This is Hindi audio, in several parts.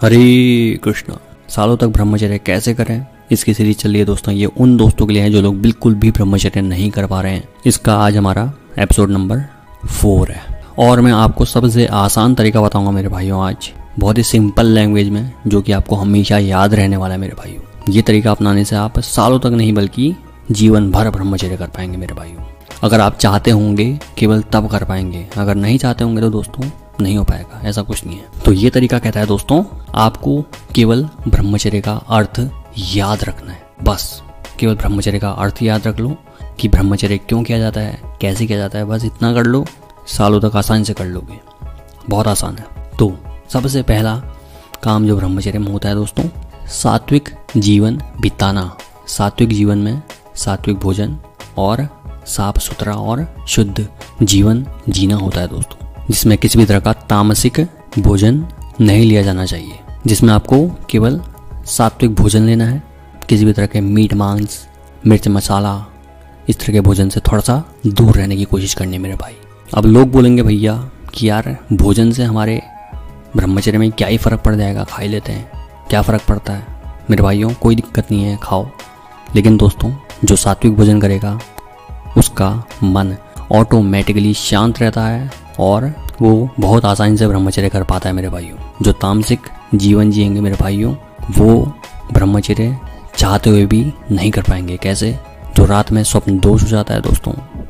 हरे कृष्णा। सालों तक ब्रह्मचर्य कैसे करें, इसकी सीरीज चल रही है दोस्तों। ये उन दोस्तों के लिए है जो लोग बिल्कुल भी ब्रह्मचर्य नहीं कर पा रहे हैं। इसका आज हमारा एपिसोड नंबर 4 है और मैं आपको सबसे आसान तरीका बताऊंगा मेरे भाइयों, आज बहुत ही सिंपल लैंग्वेज में, जो कि आपको हमेशा याद रहने वाला है मेरे भाइयों। ये तरीका अपनाने से आप सालों तक नहीं बल्कि जीवन भर ब्रह्मचर्य कर पाएंगे मेरे भाइयों। अगर आप चाहते होंगे केवल तब कर पाएंगे, अगर नहीं चाहते होंगे तो दोस्तों नहीं हो पाएगा, ऐसा कुछ नहीं है। तो ये तरीका कहता है दोस्तों, आपको केवल ब्रह्मचर्य का अर्थ याद रखना है। बस केवल ब्रह्मचर्य का अर्थ याद रख लो कि ब्रह्मचर्य क्यों किया जाता है, कैसे किया जाता है, बस इतना कर लो, सालों तक आसानी से कर लोगे। बहुत आसान है। तो सबसे पहला काम जो ब्रह्मचर्य में होता है दोस्तों, सात्विक जीवन बिताना। सात्विक जीवन में सात्विक भोजन और साफ सुथरा और शुद्ध जीवन जीना होता है दोस्तों, जिसमें किसी भी तरह का तामसिक भोजन नहीं लिया जाना चाहिए, जिसमें आपको केवल सात्विक भोजन लेना है। किसी भी तरह के मीट मांस, मिर्च मसाला, इस तरह के भोजन से थोड़ा सा दूर रहने की कोशिश करनी है मेरे भाई। अब लोग बोलेंगे भैया कि यार भोजन से हमारे ब्रह्मचर्य में क्या ही फ़र्क पड़ जाएगा, खा ही लेते हैं, क्या फ़र्क पड़ता है। मेरे भाइयों कोई दिक्कत नहीं है, खाओ। लेकिन दोस्तों जो सात्विक भोजन करेगा उसका मन ऑटोमेटिकली शांत रहता है और वो बहुत आसानी से ब्रह्मचर्य कर पाता है मेरे भाइयों। जो तामसिक जीवन जिएंगे मेरे भाइयों, वो ब्रह्मचर्य चाहते हुए भी नहीं कर पाएंगे। कैसे? जो रात में स्वप्न दोष हो जाता है दोस्तों,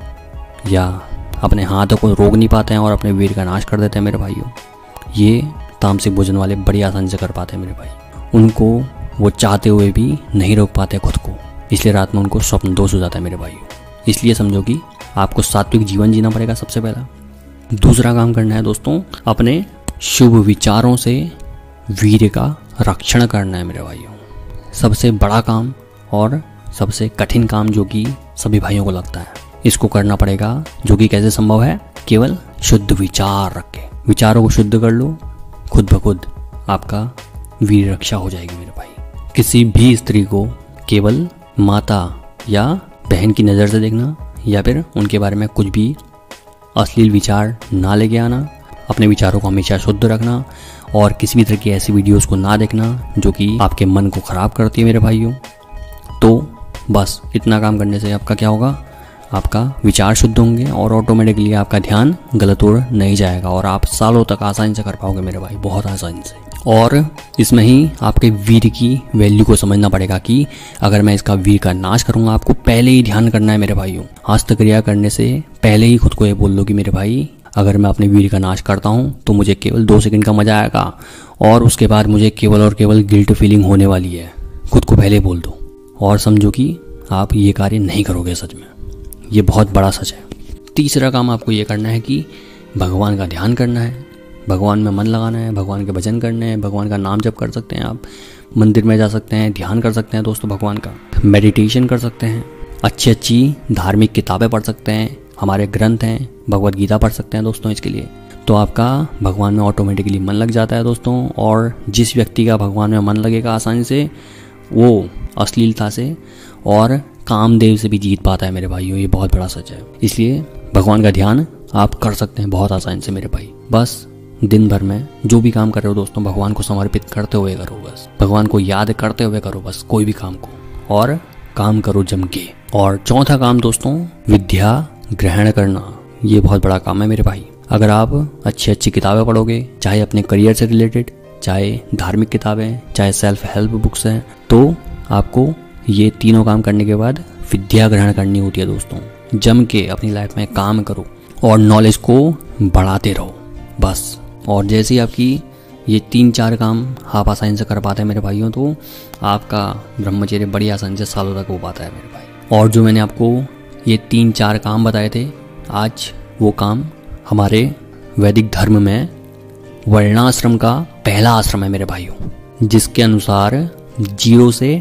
या अपने हाथों को रोक नहीं पाते हैं और अपने वीर का नाश कर देते हैं मेरे भाइयों, ये तामसिक भोजन वाले बड़ी आसानी से कर पाते हैं मेरे भाई। उनको वो चाहते हुए भी नहीं रोक पाते खुद को, इसलिए रात में उनको स्वप्न दोष हो जाता है मेरे भाइयों। इसलिए समझो कि आपको सात्विक जीवन जीना पड़ेगा सबसे पहला। दूसरा काम करना है दोस्तों, अपने शुभ विचारों से वीर्य का रक्षण करना है मेरे भाइयों। सबसे बड़ा काम और सबसे कठिन काम जो कि सभी भाइयों को लगता है, इसको करना पड़ेगा, जो कि कैसे संभव है? केवल शुद्ध विचार रख के। विचारों को शुद्ध कर लो, खुद ब खुद आपका वीर्य रक्षा हो जाएगी मेरे भाई। किसी भी स्त्री को केवल माता या बहन की नज़र से देखना, या फिर उनके बारे में कुछ भी अश्लील विचार ना लेके आना। अपने विचारों को हमेशा शुद्ध रखना और किसी भी तरह की ऐसी वीडियोस को ना देखना जो कि आपके मन को ख़राब करती है मेरे भाइयों। तो बस इतना काम करने से आपका क्या होगा, आपका विचार शुद्ध होंगे और ऑटोमेटिकली आपका ध्यान गलत ओर नहीं जाएगा और आप सालों तक आसानी से कर पाओगे मेरे भाई, बहुत आसानी से। और इसमें ही आपके वीर की वैल्यू को समझना पड़ेगा कि अगर मैं इसका वीर का नाश करूंगा, आपको पहले ही ध्यान करना है मेरे भाइयों। हस्तक्रिया करने से पहले ही खुद को ये बोल लो कि मेरे भाई, अगर मैं अपने वीर का नाश करता हूं तो मुझे केवल 2 सेकंड का मजा आएगा और उसके बाद मुझे केवल और केवल गिल्ट फीलिंग होने वाली है। खुद को पहले बोल दो और समझो कि आप ये कार्य नहीं करोगे। सच में ये बहुत बड़ा सच है। तीसरा काम आपको ये करना है कि भगवान का ध्यान करना है, भगवान में मन लगाना है, भगवान के भजन करने हैं, भगवान का नाम जप कर सकते हैं आप, मंदिर में जा सकते हैं, ध्यान कर सकते हैं दोस्तों भगवान का, मेडिटेशन कर सकते हैं, अच्छी अच्छी धार्मिक किताबें पढ़ सकते हैं, हमारे ग्रंथ हैं, भगवद गीता पढ़ सकते हैं दोस्तों इसके लिए। तो आपका भगवान में ऑटोमेटिकली मन लग जाता है दोस्तों। और जिस व्यक्ति का भगवान में मन लगेगा आसानी से, वो अश्लीलता से और कामदेव से भी जीत पाता है मेरे भाइयों। ये बहुत बड़ा सच है। इसलिए भगवान का ध्यान आप कर सकते हैं बहुत आसानी से मेरे भाई। बस दिन भर में जो भी काम कर रहे हो दोस्तों, भगवान को समर्पित करते हुए करो, बस भगवान को याद करते हुए करो बस कोई भी काम को, और काम करो जम के। और चौथा काम दोस्तों, विद्या ग्रहण करना। ये बहुत बड़ा काम है मेरे भाई। अगर आप अच्छी अच्छी किताबें पढ़ोगे, चाहे अपने करियर से रिलेटेड, चाहे धार्मिक किताबें, चाहे सेल्फ हेल्प बुक्स हैं, तो आपको ये तीनों काम करने के बाद विद्या ग्रहण करनी होती है दोस्तों। जम के अपनी लाइफ में काम करो और नॉलेज को बढ़ाते रहो बस। और जैसे ही आपकी ये 3-4 काम आप आसानी से कर पाते हैं मेरे भाइयों, तो आपका ब्रह्मचर्य बड़ी आसानी से सालों तक हो पाता है मेरे भाई। और जो मैंने आपको ये 3-4 काम बताए थे, आज वो काम हमारे वैदिक धर्म में वर्णाश्रम का पहला आश्रम है मेरे भाइयों, जिसके अनुसार 0 से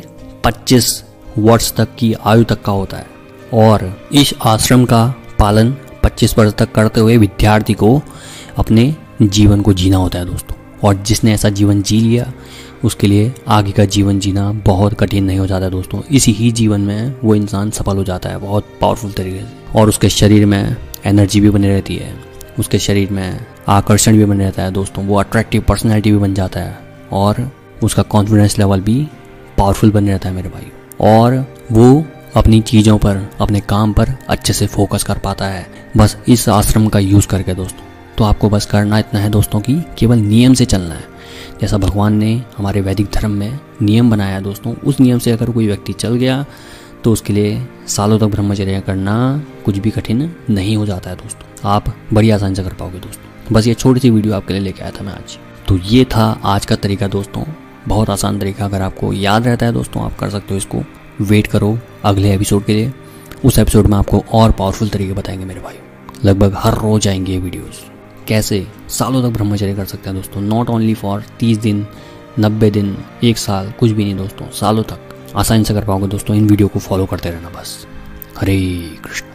25 वर्ष तक की आयु तक का होता है। और इस आश्रम का पालन 25 वर्ष तक करते हुए विद्यार्थी को अपने जीवन को जीना होता है दोस्तों। और जिसने ऐसा जीवन जी लिया, उसके लिए आगे का जीवन जीना बहुत कठिन नहीं हो जाता दोस्तों। इसी ही जीवन में वो इंसान सफल हो जाता है बहुत पावरफुल तरीके से, और उसके शरीर में एनर्जी भी बनी रहती है, उसके शरीर में आकर्षण भी बने रहता है दोस्तों, वो अट्रैक्टिव पर्सनैलिटी भी बन जाता है। और उसका कॉन्फिडेंस लेवल भी पावरफुल बने रहता है मेरे भाई, और वो अपनी चीज़ों पर, अपने काम पर अच्छे से फोकस कर पाता है बस इस आश्रम का यूज़ करके दोस्तों। तो आपको बस करना इतना है दोस्तों कि केवल नियम से चलना है। जैसा भगवान ने हमारे वैदिक धर्म में नियम बनाया है दोस्तों, उस नियम से अगर कोई व्यक्ति चल गया तो उसके लिए सालों तक ब्रह्मचर्य करना कुछ भी कठिन नहीं हो जाता है दोस्तों। आप बड़ी आसानी से कर पाओगे दोस्तों। बस ये छोटी सी वीडियो आपके लिए लेके आया था मैं आज। तो ये था आज का तरीका दोस्तों, बहुत आसान तरीका। अगर आपको याद रहता है दोस्तों आप कर सकते हो इसको। वेट करो अगले एपिसोड के लिए, उस एपिसोड में आपको और पावरफुल तरीके बताएंगे मेरे भाई। लगभग हर रोज आएंगे ये वीडियोस, कैसे सालों तक ब्रह्मचर्य कर सकते हैं दोस्तों। नॉट ओनली फॉर 30 दिन, 90 दिन, 1 साल, कुछ भी नहीं दोस्तों, सालों तक आसानी से कर पाओगे दोस्तों। इन वीडियो को फॉलो करते रहना बस। हरे कृष्ण।